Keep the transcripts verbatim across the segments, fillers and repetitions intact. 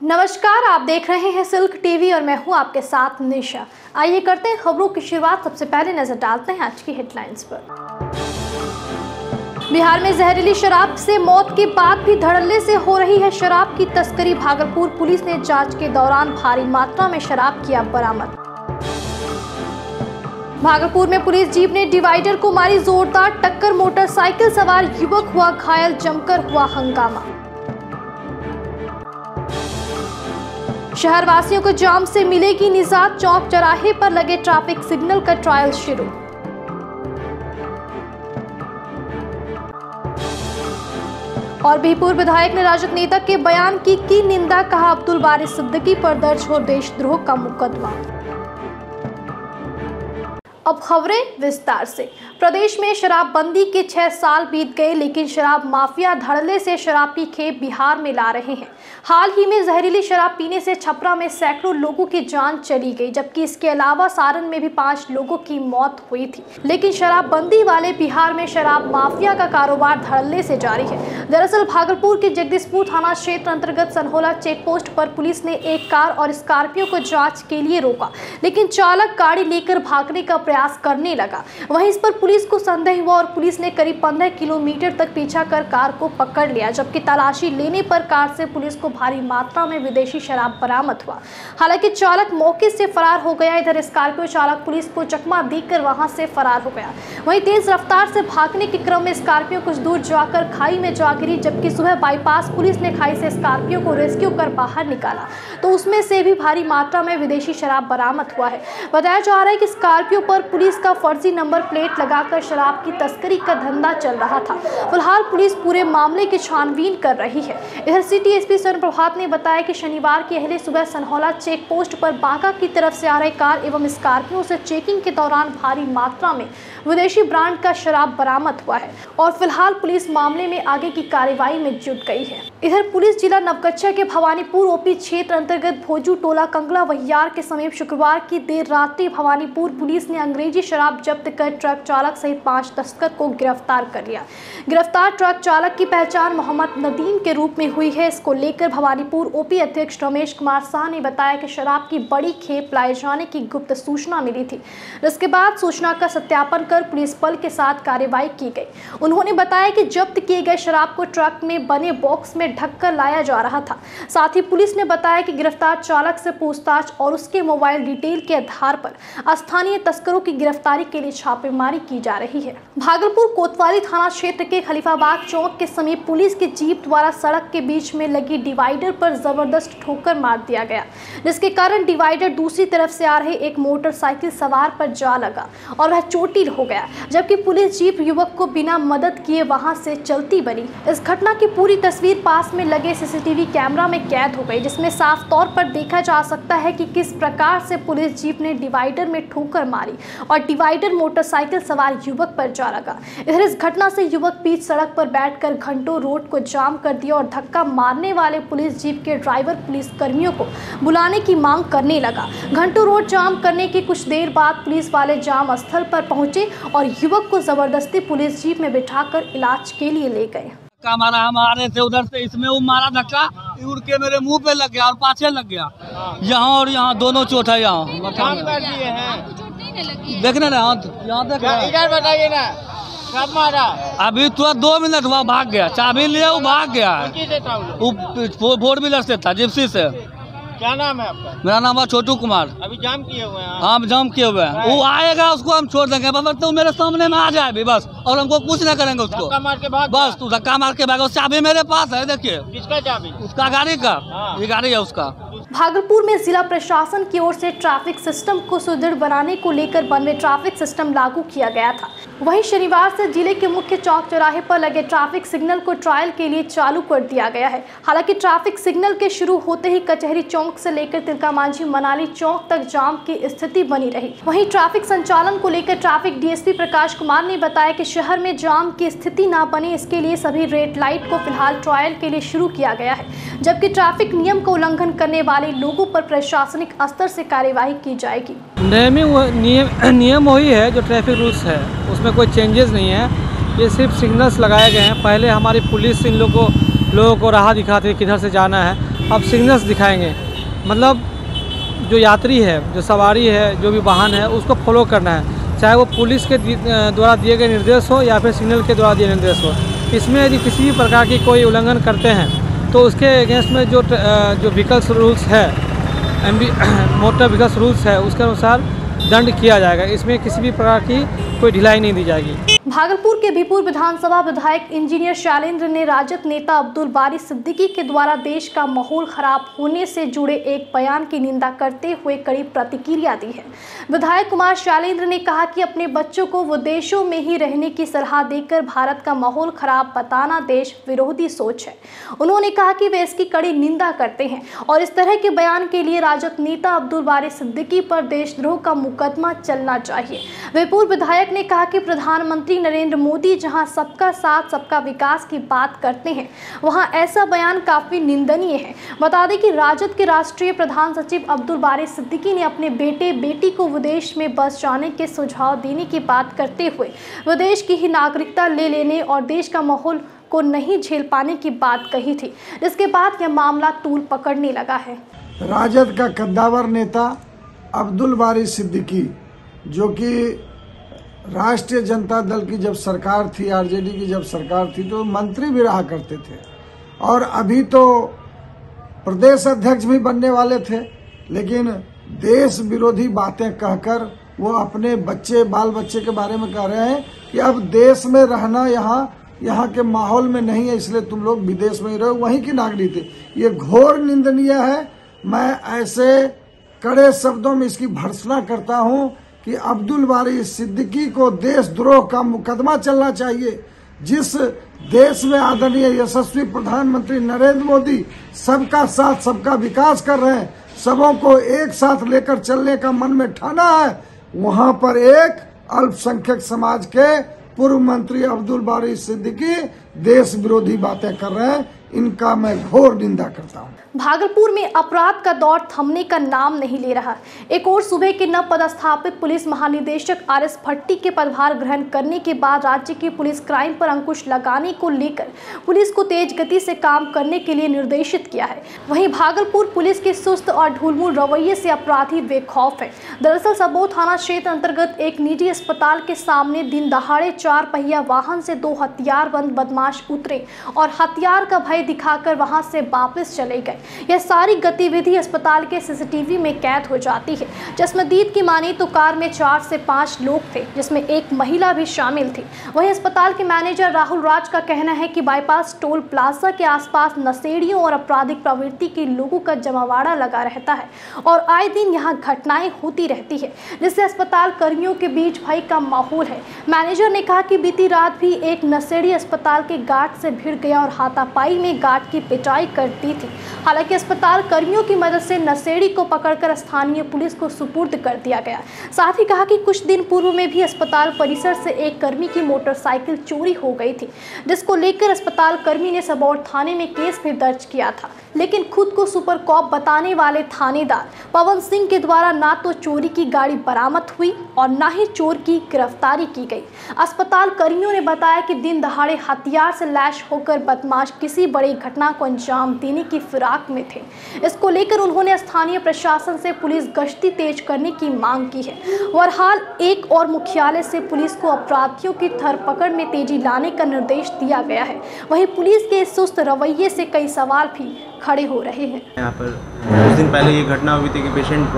नमस्कार, आप देख रहे हैं सिल्क टीवी और मैं हूं आपके साथ निशा। आइए करते हैं खबरों की शुरुआत। सबसे पहले नजर डालते हैं आज की हेडलाइंस पर। बिहार में जहरीली शराब से मौत के बाद भी धड़ल्ले से हो रही है शराब की तस्करी। भागलपुर पुलिस ने जांच के दौरान भारी मात्रा में शराब किया बरामद। भागलपुर में पुलिस जीप ने डिवाइडर को मारी जोरदार टक्कर, मोटरसाइकिल सवार युवक हुआ घायल, जमकर हुआ हंगामा। शहरवासियों को जाम से मिलेगी निजात, चौक चौराहे पर लगे ट्रैफिक सिग्नल का ट्रायल शुरू। और भी पूर्व विधायक ने राजद नेता के बयान की की निंदा, कहा अब्दुल बारी सिद्दीकी पर दर्ज हो देशद्रोह का मुकदमा। अब खबरें विस्तार से। प्रदेश में शराबबंदी के छह साल बीत गए, लेकिन शराब माफिया धड़ल्ले से शराब की खेप बिहार में ला रहे हैं। हाल ही में जहरीली शराब पीने से छपरा में सैकड़ों लोगों की जान चली गई, जबकि इसके अलावा सारण में भी पांच लोगों की मौत हुई थी। लेकिन शराबबंदी वाले बिहार में शराब माफिया का कारोबार धड़ल्ले से जारी है। दरअसल भागलपुर के जगदीशपुर थाना क्षेत्र अंतर्गत सनहोला चेक पोस्ट पर पुलिस ने एक कार और स्कॉर्पियो को जाँच के लिए रोका, लेकिन चालक गाड़ी लेकर भागने का प्रयास करने लगा। वहीं इस पर पुलिस को संदेह हुआ और पुलिस ने करीब पंद्रह किलोमीटर तक पीछा कर कार को पकड़ लिया, जबकि तलाशी लेने पर कार से पुलिस को भारी मात्रा में विदेशी शराब बरामद हुआ। हालांकि चालक मौके से फरार हो गया। इधर स्कॉर्पियो चालक पुलिस को चकमा देकर वहां से फरार हो गया। वहीं तेज रफ्तार से भागने के क्रम में स्कॉर्पियो कुछ दूर जाकर खाई में जा गिरी, जबकि सुबह बाईपास पुलिस ने खाई से स्कॉर्पियो को रेस्क्यू कर बाहर निकाला तो उसमें से भी भारी मात्रा में विदेशी शराब बरामद हुआ है। बताया जा रहा है कि स्कॉर्पियो पर पुलिस का फर्जी नंबर प्लेट लगाकर शराब की तस्करी का धंधा चल रहा था। फिलहाल पुलिस पूरे मामले की छानबीन कर रही है। इधर सिटी एसपी स्वर्ण प्रभात ने बताया कि शनिवार की अहले सुबह सनहोला चेक पोस्ट पर बांका की तरफ से आ रही कार एवं स्कॉर्पियो से चेकिंग के दौरान भारी मात्रा में विदेशी ब्रांड का शराब बरामद हुआ है और फिलहाल पुलिस मामले में आगे की कार्रवाई में जुट गई है। इधर पुलिस जिला नवगछिया के भवानीपुर ओपी क्षेत्र अंतर्गत भोजू टोला कंगला वहियार के समीप शुक्रवार की देर रात्रि भवानीपुर पुलिस ने अंग्रेजी शराब जब्त कर ट्रक चालक सहित पांच तस्कर को गिरफ्तार कर लिया। गिरफ्तार ट्रक चालक की पहचान मोहम्मद नदीम के रूप में हुई है। इसको लेकर भवानीपुर ओपी अध्यक्ष रमेश कुमार शाह ने बताया कि शराब की बड़ी खेप लाए जाने की गुप्त सूचना मिली थी, जिसके बाद सूचना का सत्यापन कर पुलिस बल के साथ कार्रवाई की गई। उन्होंने बताया कि जब्त किए गए शराब को ट्रक में बने बॉक्स में ढककर लाया जा रहा था। साथ ही पुलिस ने बताया कि गिरफ्तार चालक से पूछताछ और उसके मोबाइल डिटेल के आधार पर स्थानीय तस्करों की गिरफ्तारी के लिए छापेमारी की जा रही है। भागलपुर कोतवाली थाना क्षेत्र के खलीफाबाद चौक के समीप पुलिस की जीप द्वारा सड़क के बीच में लगी डिवाइडर पर जबरदस्त ठोकर मार दिया गया, जिसके कारण डिवाइडर दूसरी तरफ से आ रहे एक मोटरसाइकिल सवार पर जा लगा और वह चोटिल हो गया, जबकि पुलिस जीप युवक को बिना मदद किए वहां से चलती बनी। इस घटना की पूरी तस्वीर पास में लगे सीसीटीवी कैमरा में कैद हो गई, जिसमें साफ तौर पर देखा जा सकता है कि किस प्रकार से पुलिस जीप ने डिवाइडर में ठोकर मारी और डिवाइडर मोटरसाइकिल सवार युवक पर जा लगा। इधर इस घटना से युवक बीच सड़क पर बैठकर घंटों रोड को जाम कर दिया और धक्का मारने वाले पुलिस जीप के ड्राइवर पुलिस कर्मियों को बुलाने की मांग करने लगा। घंटों रोड जाम करने की कुछ देर बाद पुलिस वाले जाम स्थल पर पहुंचे और युवक को जबरदस्ती पुलिस जीप में बिठाकर इलाज के लिए ले गए। धक्का मारा, हम आ रहे थे उधर से, इसमें वो मारा धक्का, उड़ के मेरे मुंह पे लग गया और पाछे लग गया। यहाँ और यहाँ दोनों चोट है। यहाँ देखने ना, यहाँ देख इधर बताइए ना, कब मारा? अभी तुरंत दो मिनट हुआ, भाग गया। चाबी लिया, वो भाग गया है। वो फोर व्हीलर से था, जिप्सी से। क्या नाम है आपका? मेरा नाम है छोटू कुमार। अभी जाम किए हुए हैं? हाँ, जाम किए हुए हैं। वो आएगा, उसको हम छोड़ देंगे, बस तो मेरे सामने में आ जाए भी बस, और हमको कुछ ना करेंगे उसको। धक्का मार के भाग बस तू धक्का मार के भाग। चाबी मेरे पास है, देखिए। किसका चाबी? उसका गाड़ी का। हाँ। ये गाड़ी है उसका। भागलपुर में जिला प्रशासन की ओर से ट्रैफिक सिस्टम को सुदृढ़ बनाने को लेकर वन वे ट्रैफिक सिस्टम लागू किया गया था। वहीं शनिवार से जिले के मुख्य चौक चौराहे पर लगे ट्रैफिक सिग्नल को ट्रायल के लिए चालू कर दिया गया है। हालांकि ट्रैफिक सिग्नल के शुरू होते ही कचहरी चौक से लेकर तिलका मांझी मनाली चौक तक जाम की स्थिति बनी रही। वहीं ट्रैफिक संचालन को लेकर ट्रैफिक डीएसपी प्रकाश कुमार ने बताया कि शहर में जाम की स्थिति न बने, इसके लिए सभी रेड लाइट को फिलहाल ट्रायल के लिए शुरू किया गया है, जबकि ट्रैफिक नियम का उल्लंघन करने वाले लोगों पर प्रशासनिक स्तर से कार्यवाही की जाएगी। नियम नियम वही है जो ट्रैफिक रूल्स है, उसमें कोई चेंजेस नहीं है। ये सिर्फ सिग्नल्स लगाए गए हैं। पहले हमारी पुलिस इन लोगों को लोगों को राह दिखाती है किधर से जाना है। अब सिग्नल्स दिखाएंगे। मतलब जो यात्री है, जो सवारी है, जो भी वाहन है, उसको फॉलो करना है, चाहे वो पुलिस के द्वारा दिए गए निर्देश हो या फिर सिग्नल के द्वारा दिए निर्देश हो। इसमें यदि किसी भी प्रकार की कोई उल्लंघन करते हैं तो उसके अगेंस्ट में जो जो व्हीकल्स रूल्स है, M V motor vehicles rules है, उसके अनुसार दंड किया जाएगा। इसमें किसी भी प्रकार की कोई ढिलाई नहीं दी जाएगी। भागलपुर के बीपुर विधानसभा विधायक इंजीनियर शैलेंद्र ने राजद नेता अब्दुल बारी सिद्दीकी के द्वारा देश का माहौल खराब होने से जुड़े एक बयान की निंदा करते हुए कड़ी प्रतिक्रिया दी है। विधायक कुमार शैलेंद्र ने कहा कि अपने बच्चों को विदेशों में ही रहने की सलाह देकर भारत का माहौल खराब बताना देश विरोधी सोच है। उन्होंने कहा कि वे इसकी कड़ी निंदा करते हैं और इस तरह के बयान के लिए राजद नेता अब्दुल बारी सिद्दीकी पर देशद्रोह का मुकदमा चलना चाहिए। बीपुर विधायक ने कहा कि प्रधानमंत्री नरेंद्र मोदी जहां सबका साथ सबका विकास की बात करते हैं, वहां ऐसा बयान काफी निंदनीय है। बता दें कि राजद के राष्ट्रीय प्रधान सचिव अब्दुल बारी सिद्दीकी ने अपने बेटे बेटी को विदेश में बस जाने के सुझाव देने की बात करते हुए विदेश की ही नागरिकता ले लेने और देश का माहौल को नहीं झेल पाने की बात कही थी, जिसके बाद यह मामला तूल पकड़ने लगा है। राजद का कद्दावर नेता अब्दुल बारी सिद्दीकी, जो कि राष्ट्रीय जनता दल की जब सरकार थी, आरजेडी की जब सरकार थी, तो मंत्री भी रहा करते थे और अभी तो प्रदेश अध्यक्ष भी बनने वाले थे, लेकिन देश विरोधी बातें कहकर वो अपने बच्चे बाल बच्चे के बारे में कह रहे हैं कि अब देश में रहना यहाँ यहाँ के माहौल में नहीं है, इसलिए तुम लोग विदेश में ही रहो, वहीं की नागरिक थे। ये घोर निंदनीय है। मैं ऐसे कड़े शब्दों में इसकी भर्त्सना करता हूँ कि अब्दुल बारी सिद्दीकी को देशद्रोह का मुकदमा चलना चाहिए। जिस देश में आदरणीय यशस्वी प्रधानमंत्री नरेंद्र मोदी सबका साथ सबका विकास कर रहे हैं, सबों को एक साथ लेकर चलने का मन में ठाना है, वहां पर एक अल्पसंख्यक समाज के पूर्व मंत्री अब्दुल बारी सिद्दीकी देश विरोधी बातें कर रहे हैं। इनका मैं घोर निंदा करता हूँ। भागलपुर में अपराध का दौर थमने का नाम नहीं ले रहा। एक और सुबह के नव पदस्थापित पुलिस महानिदेशक आर एस भट्टी के पदभार ग्रहण करने के बाद राज्य की पुलिस क्राइम पर अंकुश लगाने को लेकर पुलिस को तेज गति से काम करने के लिए निर्देशित किया है। वहीं भागलपुर पुलिस के सुस्त और ढुलमुल रवैये से अपराधी बेखौफ है। दरअसल सबो थाना क्षेत्र अंतर्गत एक निजी अस्पताल के सामने दिन दहाड़े चार पहिया वाहन से दो हथियारबंद बदमाश उतरे और हथियार का भय दिखाकर वहां से वापस चले गए। यह सारी गतिविधि अस्पताल के सीसीटीवी में कैद हो जाती है। जसमदीद की माने तो कार में चार से पाँच लोग थे, जिसमें एक महिला भी शामिल थी। वहीं अस्पताल के मैनेजर राहुल राज का कहना है कि बाईपास टोल प्लाजा के आसपास नशेड़ियों और आपराधिक प्रवृत्ति के लोगों का जमावाड़ा लगा रहता है और आए दिन यहाँ घटनाएं होती रहती है, जिससे अस्पताल कर्मियों के बीच भय का माहौल है। मैनेजर ने कहा कि बीती रात भी एक नशेड़ी अस्पताल के गार्ड से भिड़ गया और हाथापाई में गार्ड की पिटाई कर दी थी। हालांकि अस्पताल कर्मियों की मदद से नशेड़ी को पकड़कर स्थानीय पुलिस को सुपुर्द कर दिया गया। साथ ही कहा कि कुछ दिन पूर्व में भी अस्पताल परिसर से एक कर्मी की मोटरसाइकिल चोरी हो गई थी, जिसको लेकर अस्पताल कर्मी ने सबौर थाने में केस भी दर्ज किया था। लेकिन खुद को सुपर कॉप बताने वाले थानेदार पवन सिंह के द्वारा ना तो चोरी की गाड़ी बरामद हुई और ना ही चोर की गिरफ्तारी की गई। अस्पताल कर्मियों ने बताया कि दिन दहाड़े हथियार से लैश होकर बदमाश किसी बड़ी घटना को अंजाम देने की फिराक में थे। इसको लेकर उन्होंने स्थानीय प्रशासन से पुलिस गश्ती तेज करने की मांग की है। बहरहाल एक और मुख्यालय से पुलिस को अपराधियों की धरपकड़ में तेजी लाने का निर्देश दिया गया है। वहीं पुलिस के सुस्त रवैये से कई सवाल भी खड़े हो रहे हैं। यहाँ पर कुछ दिन पहले ये घटना हुई थी कि पेशेंट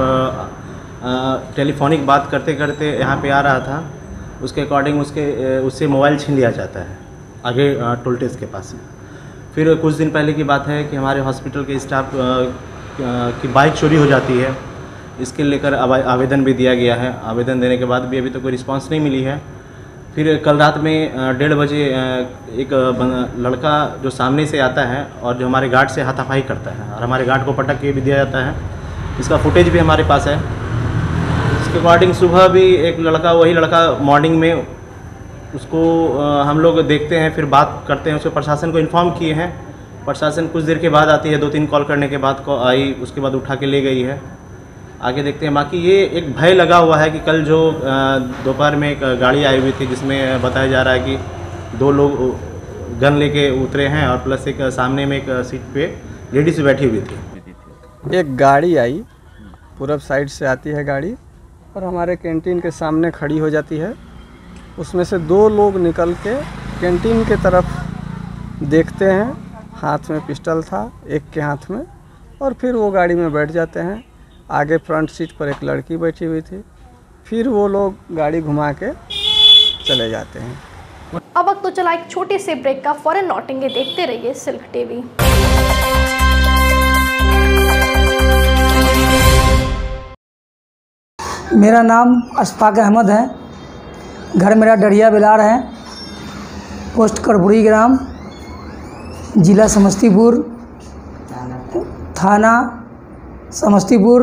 टेलीफोनिक बात करते करते यहाँ पे आ रहा था, उसके अकॉर्डिंग उसके उससे मोबाइल छीन लिया जाता है आगे टोल टेक्स के पास। फिर कुछ दिन पहले की बात है कि हमारे हॉस्पिटल के स्टाफ की बाइक चोरी हो जाती है। इसके लेकर आवेदन भी दिया गया है। आवेदन देने के बाद भी अभी तो कोई रिस्पांस नहीं मिली है। फिर कल रात में डेढ़ बजे एक लड़का जो सामने से आता है और जो हमारे गार्ड से हाथापाई करता है और हमारे गार्ड को पटक के भी दिया जाता है। इसका फुटेज भी हमारे पास है। इसके अकॉर्डिंग सुबह भी एक लड़का, वही लड़का मॉर्निंग में उसको हम लोग देखते हैं, फिर बात करते हैं, उसको प्रशासन को इन्फॉर्म किए हैं। प्रशासन कुछ देर के बाद आती है, दो तीन कॉल करने के बाद को आई, उसके बाद उठा के ले गई है। आगे देखते हैं। बाकी ये एक भय लगा हुआ है कि कल जो दोपहर में एक गाड़ी आई हुई थी जिसमें बताया जा रहा है कि दो लोग गन लेके उतरे हैं और प्लस एक सामने में एक सीट पे लेडीज बैठी हुई थी। एक गाड़ी आई, पूरब साइड से आती है गाड़ी और हमारे कैंटीन के सामने खड़ी हो जाती है। उसमें से दो लोग निकल के कैंटीन के तरफ देखते हैं, हाथ में पिस्टल था एक के हाथ में, और फिर वो गाड़ी में बैठ जाते हैं। आगे फ्रंट सीट पर एक लड़की बैठी हुई थी। फिर वो लोग गाड़ी घुमा के चले जाते हैं। अब वक्त तो चला एक छोटे से ब्रेक का, फौरन लौटेंगे। देखते रहिए सिल्क टीवी। मेरा नाम अशफाक अहमद है। घर मेरा डरिया बिलार है, पोस्ट करपुरी ग्राम, जिला समस्तीपुर, थाना समस्तीपुर,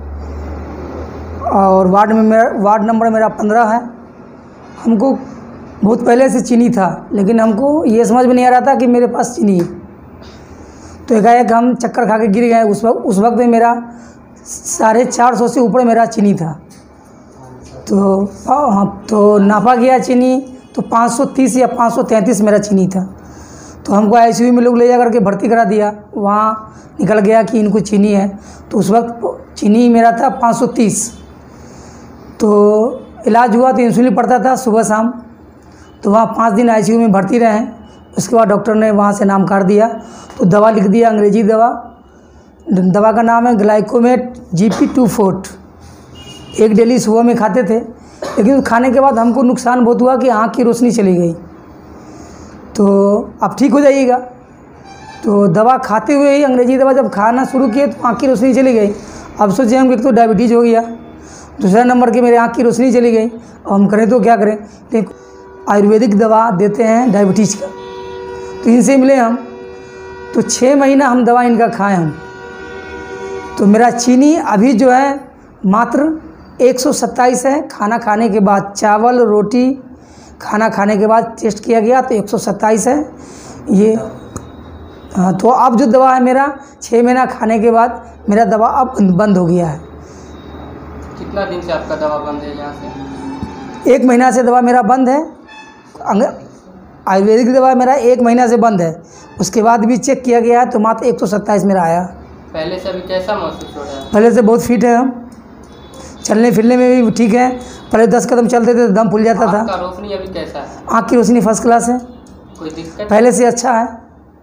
और वार्ड में मेरा वार्ड नंबर मेरा पंद्रह है। हमको बहुत पहले से चीनी था, लेकिन हमको ये समझ में नहीं आ रहा था कि मेरे पास चीनी है। तो एकाएक हम चक्कर खा के गिर गए। उस वक्त उस वक्त में मेरा साढ़े चार सौ से ऊपर मेरा चीनी था। तो हाँ, तो नापा गया चीनी तो पाँच सौ तीस या पाँच सौ तैंतीस मेरा चीनी था। तो हमको आईसीयू में लोग ले जा करके भर्ती करा दिया। वहाँ निकल गया कि इनको चीनी है। तो उस वक्त चीनी मेरा था पाँच सौ तीस। तो इलाज हुआ तो इंसुलिन पड़ता था सुबह शाम। तो वहाँ पाँच दिन आईसीयू में भर्ती रहे। उसके बाद डॉक्टर ने वहाँ से नाम काट दिया, तो दवा लिख दिया, अंग्रेजी दवा। दवा का नाम है Glycomet G P two forte. एक डेली सुबह में खाते थे, लेकिन खाने के बाद हमको नुकसान बहुत हुआ कि आँख की रोशनी चली गई। तो अब ठीक हो जाइएगा। तो दवा खाते हुए ही अंग्रेजी दवा जब खाना शुरू किए तो आँख की रोशनी चली गई। अब सोचे हम एक तो डायबिटीज़ हो गया, दूसरा नंबर के मेरे आँख की रोशनी चली गई। अब हम करें तो क्या करें। एक आयुर्वेदिक दवा देते हैं डायबिटीज़ का, तो इनसे मिले हम। तो छः महीना हम दवा इनका खाए हम। तो मेरा चीनी अभी जो है मात्र एक सौ सत्ताईस है। खाना खाने के बाद चावल रोटी खाना खाने के बाद टेस्ट किया गया तो एक सौ सत्ताईस है ये। हाँ, तो अब जो दवा है मेरा छः महीना खाने के बाद मेरा दवा अब बंद हो गया है। कितना दिन से आपका दवा बंद है यहाँ से? एक महीना से दवा मेरा बंद है। आयुर्वेदिक दवा मेरा एक महीना से बंद है। उसके बाद भी चेक किया गया है तो मात्र एक सौ सत्ताईस मेरा आया। पहले से अभी कैसा महसूस हो रहा है? पहले से बहुत फिट है हम, चलने फिरने में भी ठीक है। पहले दस कदम चलते थे तो दम फूल जाता था। आँख का रोशनी अभी कैसा है? आँख की रोशनी फर्स्ट क्लास है, कोई दिक्कत? पहले से अच्छा है।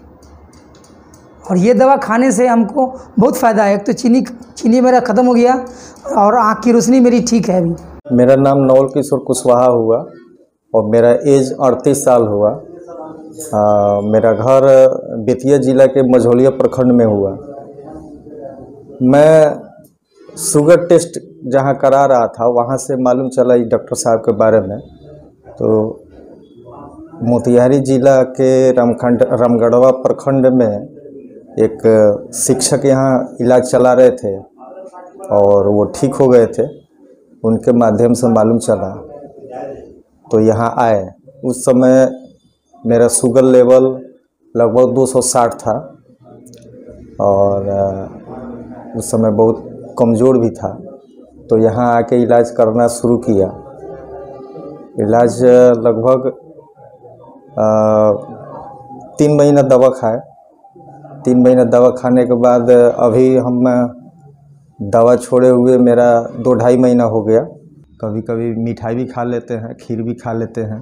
और ये दवा खाने से हमको बहुत फ़ायदा है। एक तो चीनी चीनी मेरा ख़त्म हो गया और आँख की रोशनी मेरी ठीक है अभी। मेरा नाम नवल किशोर कुशवाहा हुआ और मेरा एज अड़तीस साल हुआ। आ, मेरा घर बेतिया जिला के मझौलिया प्रखंड में हुआ। मैं शुगर टेस्ट जहाँ करा रहा था वहाँ से मालूम चला इस डॉक्टर साहब के बारे में। तो मोतिहारी जिला के रामखंड रामगढ़वा प्रखंड में एक शिक्षक यहाँ इलाज चला रहे थे और वो ठीक हो गए थे। उनके माध्यम से मालूम चला तो यहाँ आए। उस समय मेरा शुगर लेवल लगभग दो सौ साठ था और उस समय बहुत कमज़ोर भी था। तो यहाँ आके इलाज करना शुरू किया। इलाज लगभग तीन महीना दवा खाए। तीन महीना दवा खाने के बाद अभी हम दवा छोड़े हुए मेरा दो ढाई महीना हो गया। कभी कभी मिठाई भी खा लेते हैं, खीर भी खा लेते हैं।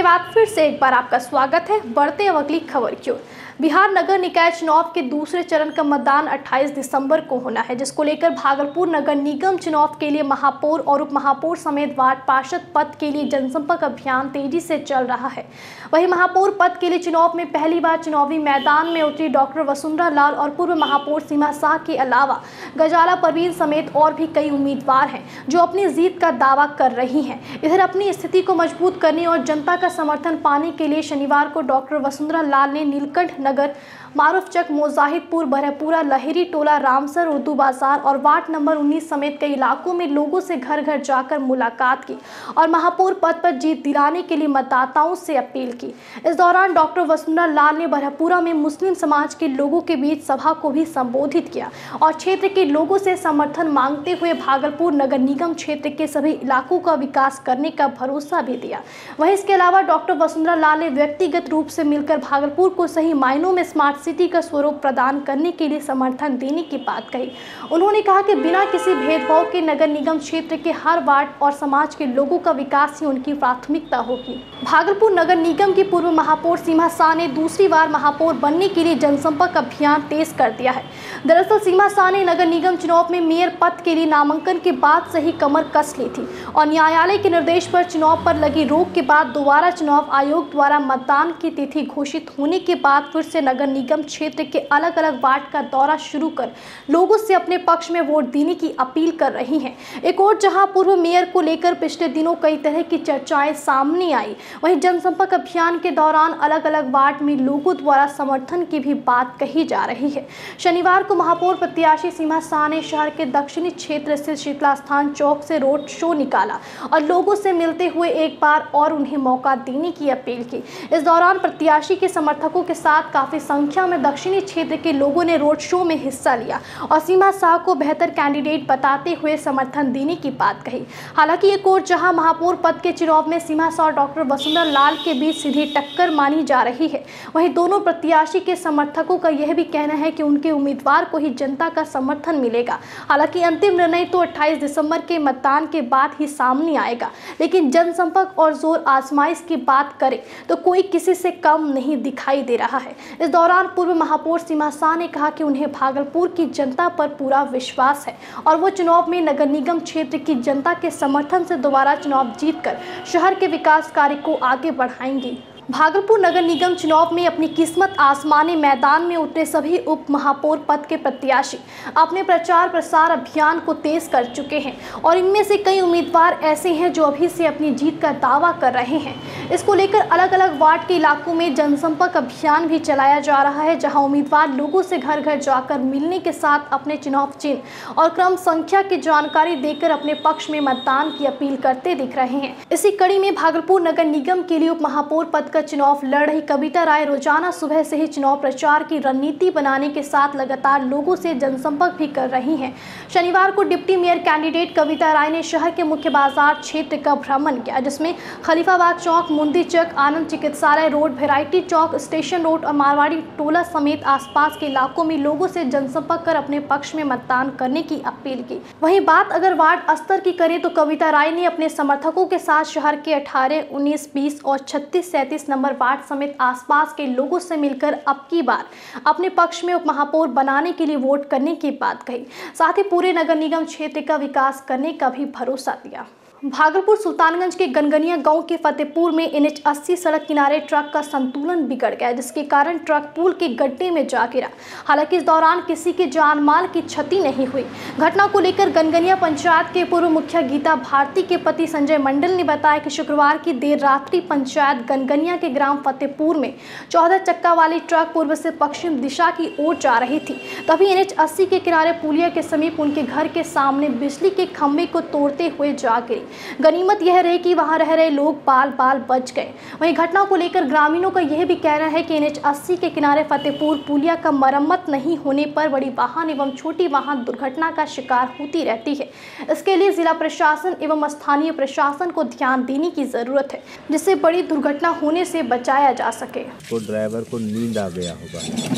बाद फिर से एक बार आपका स्वागत है। बढ़ते अब अगली खबर की ओर। बिहार नगर निकाय चुनाव के दूसरे चरण का मतदान अट्ठाईस दिसंबर को होना है, जिसको लेकर भागलपुर नगर निगम चुनाव के लिए महापौर और उप महापौर समेत वार्ड पार्षद पद के लिए जनसंपर्क अभियान तेजी से चल रहा है। वहीं महापौर पद के लिए चुनाव में पहली बार चुनावी मैदान में उतरी डॉक्टर वसुंधरा लाल और पूर्व महापौर सीमा शाह के अलावा गजाला परवीन समेत और भी कई उम्मीदवार हैं जो अपनी जीत का दावा कर रही हैं। इधर अपनी स्थिति को मजबूत करने और जनता का समर्थन पाने के लिए शनिवार को डॉक्टर वसुंधरा लाल ने नीलकंठ नगर, मारूफचक, मोजाहिदपुर, बरहपुरा, लहेरी टोला, रामसर, उर्दू बाजार और वार्ड नंबर उन्नीस समेत कई इलाकों में लोगों से घर घर जाकर मुलाकात की और महापौर पद पर जीत दिलाने के लिए मतदाताओं से अपील की। इस दौरान डॉक्टर वसुंधरा लाल ने बरहपुरा में मुस्लिम समाज के लोगों के बीच सभा को भी संबोधित किया और क्षेत्र के लोगों से समर्थन मांगते हुए भागलपुर नगर निगम क्षेत्र के सभी इलाकों का विकास करने का भरोसा भी दिया। वहीं इसके अलावा डॉक्टर वसुंधरा लाल ने व्यक्तिगत रूप से मिलकर भागलपुर को सही मायनों में स्मार्ट सिटी का स्वरूप प्रदान करने के लिए समर्थन देने की बात कही। उन्होंने कहा कि बिना किसी भेदभाव के नगर निगम क्षेत्र के हर वार्ड और समाज के लोगों का विकास ही उनकी प्राथमिकता होगी। भागलपुर नगर निगम की पूर्व महापौर सीमा शाह ने दूसरी बार महापौर बनने के लिए जनसंपर्क अभियान तेज कर दिया है। दरअसल सीमा शाह ने नगर निगम चुनाव में मेयर पद के लिए नामांकन के बाद से ही कमर कस ली थी और न्यायालय के निर्देश पर चुनाव पर लगी रोक के बाद दोबारा चुनाव आयोग द्वारा मतदान की तिथि घोषित होने के बाद फिर से नगर निगम क्षेत्र के अलग अलग वार्ड का दौरा शुरू कर लोगों से अपने पक्ष में वोट देने की अपील कर रही हैं। एक और जहां पूर्व मेयर को लेकर पिछले दिनों कई तरह की चर्चाएं सामने आई, वहीं जनसंपर्क अभियान के दौरान अलग अलग वार्ड में लोगों द्वारा समर्थन की भी बात कही जा रही है। शनिवार को महापौर प्रत्याशी सीमा शाह ने शहर के दक्षिणी क्षेत्र स्थित शीतला स्थान चौक से रोड शो निकाला और लोगों से मिलते हुए एक बार और उन्हें मौका देने की अपील की। इस दौरान प्रत्याशी के समर्थकों के साथ काफी संख्या में दक्षिणी क्षेत्र के लोगों ने रोड शो में हिस्सा लिया और सीमा शाह को बेहतर कैंडिडेट बताते हुए समर्थन देने की बात कही। हालांकि एक और जहां महापौर पद के चुनाव में सीमा शाह और डॉक्टर वसुंधरा लाल के बीच सीधी टक्कर मानी जा रही है, वहीं दोनों प्रत्याशी के समर्थकों का यह भी कहना है कि उनके उम्मीदवार को ही जनता का समर्थन मिलेगा। हालांकि अंतिम निर्णय तो अट्ठाईस दिसंबर के मतदान के बाद ही सामने आएगा, लेकिन जनसंपर्क और जोर आजमाइश की बात करें तो कोई किसी से कम नहीं दिखाई दे रहा है। इस दौरान पूर्व महापौर सीमा शाह ने कहा कि उन्हें भागलपुर की जनता पर पूरा विश्वास है और वो चुनाव में नगर निगम क्षेत्र की जनता के समर्थन से दोबारा चुनाव जीतकर शहर के विकास कार्य को आगे बढ़ाएंगी। भागलपुर नगर निगम चुनाव में अपनी किस्मत आजमाने मैदान में उतरे सभी उप महापौर पद के प्रत्याशी अपने प्रचार प्रसार अभियान को तेज कर चुके हैं और इनमें से कई उम्मीदवार ऐसे हैं जो अभी से अपनी जीत का दावा कर रहे हैं। इसको लेकर अलग अलग वार्ड के इलाकों में जनसंपर्क अभियान भी चलाया जा रहा है, जहां उम्मीदवार लोगों से घर घर जाकर मिलने के साथ अपने चुनाव चिन्ह और क्रम संख्या की जानकारी देकर अपने पक्ष में मतदान की अपील करते दिख रहे हैं। इसी कड़ी में भागलपुर नगर निगम के लिए उप महापौर पद का चुनाव लड़ रही कविता राय रोजाना सुबह से ही चुनाव प्रचार की रणनीति बनाने के साथ लगातार लोगों से जनसंपर्क भी कर रही हैं। शनिवार को deputy mayor candidate Kavita Rai ने शहर के मुख्य बाजार क्षेत्र का भ्रमण किया, जिसमें खलीफाबाद चौक, मुंदी चक, आनंद चिकित्सालय road, variety Chowk, station road और मारवाड़ी टोला समेत आसपास के इलाकों में लोगों से जनसंपर्क कर अपने पक्ष में मतदान करने की अपील की। वहीं बात अगर वार्ड स्तर की करें तो कविता राय ने अपने समर्थकों के साथ शहर के अठारह, उन्नीस, बीस और छत्तीस, सैंतीस नंबर वार्ड समेत आसपास के लोगों से मिलकर अब की बार अपने पक्ष में उप महापौर बनाने के लिए वोट करने की बात कही। साथ ही पूरे नगर निगम क्षेत्र का विकास करने का भी भरोसा दिया। भागलपुर सुल्तानगंज के गनगनिया गांव के फतेहपुर में एन एच अस्सी सड़क किनारे ट्रक का संतुलन बिगड़ गया, जिसके कारण ट्रक पुल के गड्ढे में जा गिरा। हालांकि इस दौरान किसी के जान माल की क्षति नहीं हुई। घटना को लेकर गनगनिया पंचायत के पूर्व मुखिया गीता भारती के पति संजय मंडल ने बताया कि शुक्रवार की देर रात्रि पंचायत गनगनिया के ग्राम फतेहपुर में चौदह चक्का वाली ट्रक पूर्व से पश्चिम दिशा की ओर जा रही थी। तभी एन एच अस्सी के किनारे पुलिया के समीप उनके घर के सामने बिजली के खंभे को तोड़ते हुए जा गिरी। गनीमत यह रही कि वहां रह रहे लोग बाल बाल बच गए। वहीं घटना को लेकर ग्रामीणों का यह भी कहना है कि एन एच अस्सी के किनारे फतेहपुर पुलिया का मरम्मत नहीं होने पर बड़ी वाहन एवं छोटी वाहन दुर्घटना का शिकार होती रहती है। इसके लिए जिला प्रशासन एवं स्थानीय प्रशासन को ध्यान देने की जरूरत है, जिससे बड़ी दुर्घटना होने से बचाया जा सके। तो ड्राइवर को नींद आ गया होगा,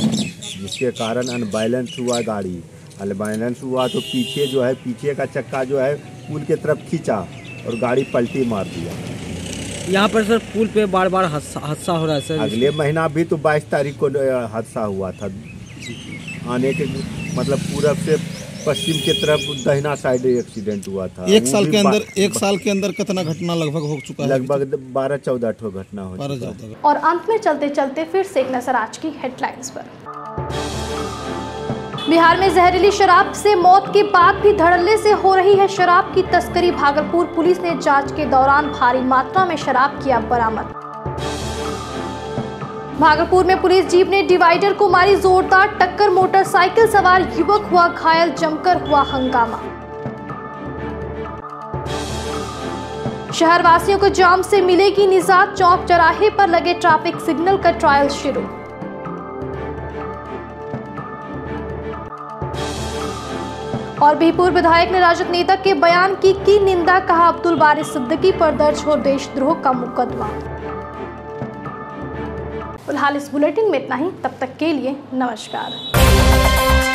जिसके कारण अनबैलेंस हुआ गाड़ी। अनबैलेंस हुआ तो पीछे जो है पीछे का चक्का जो है पुल की तरफ खींचा और गाड़ी पलटी मार दिया। यहाँ पर सर पुल पे बार बार हादसा हो रहा है सर। अगले महीना भी तो बाईस तारीख को हादसा हुआ था, आने के मतलब पूरब से पश्चिम के तरफ दहिना साइड एक्सीडेंट हुआ था। एक साल के अंदर एक साल के अंदर कितना घटना लगभग हो चुका है? लगभग बारह चौदह ठो घटना हो चुका है। और अंत में चलते चलते फिर से एक नजर आज की हेडलाइंस पर। बिहार में जहरीली शराब से मौत के बाद भी धड़ल्ले से हो रही है शराब की तस्करी। भागलपुर पुलिस ने जांच के दौरान भारी मात्रा में शराब किया बरामद। भागलपुर में पुलिस जीप ने डिवाइडर को मारी जोरदार टक्कर, मोटरसाइकिल सवार युवक हुआ घायल, जमकर हुआ हंगामा। शहरवासियों को जाम से मिलेगी निजात, चौक चौराहे पर लगे ट्रैफिक सिग्नल का ट्रायल शुरू। और भी पूर्व विधायक ने राजद नेता के बयान की की निंदा, कहा अब्दुल बारी सिद्दीकी पर दर्ज हो देशद्रोह का मुकदमा। फिलहाल इस बुलेटिन में इतना ही, तब तक के लिए नमस्कार।